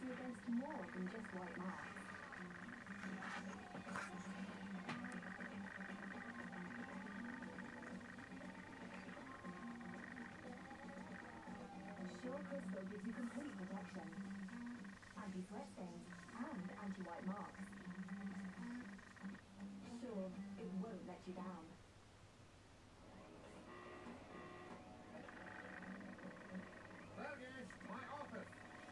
you against more than just white marks. Sure Crystal gives you complete protection. Anti-sweat stains and anti-white marks. Sure, it won't let you down. Sergej, my office.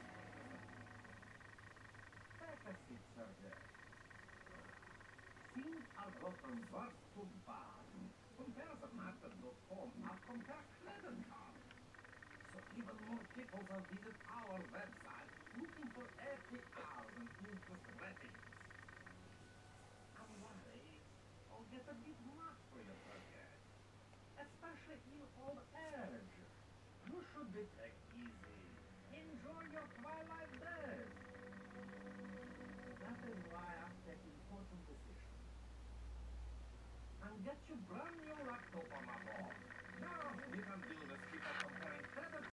Take a seat, Sergej. Sind Adrotten was zu baden. Comparison.com have compared credit cards. So even more people have visit our website looking for APRs and interest ratings. I'm worried I'll get a bit much for you, Sergej. Especially in old age. You should be take easy. Enjoy your twilight days. That is why I've taken important decision. And get you brand new laptop on my board. Now you can do this people comparing credit